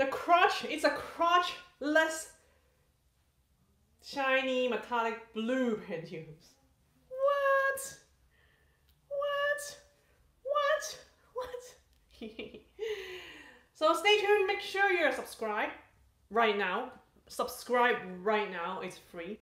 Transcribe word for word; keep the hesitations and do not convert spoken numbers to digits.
The crotch, it's a crotchless, shiny metallic blue pantyhose. What? What? What? What? So stay tuned, make sure you're subscribed right now. Subscribe right now, it's free.